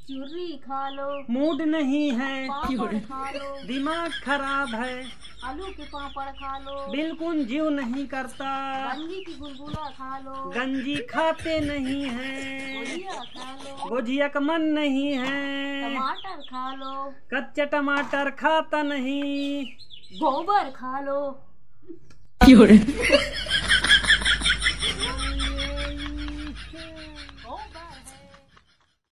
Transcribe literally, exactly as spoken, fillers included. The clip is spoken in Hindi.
चुर्री खा लो। मूड नहीं है, पापड़ खा लो। दिमाग खराब है, आलू के पापड़ खा लो। बिल्कुल जीव नहीं करता, गंजी की गुलगुला खा लो। गंजी खाते नहीं है, गुजिया खा लो। गुजिया का मन नहीं है, टमाटर खा लो। कच्चा टमाटर खाता नहीं, गोबर खा लो।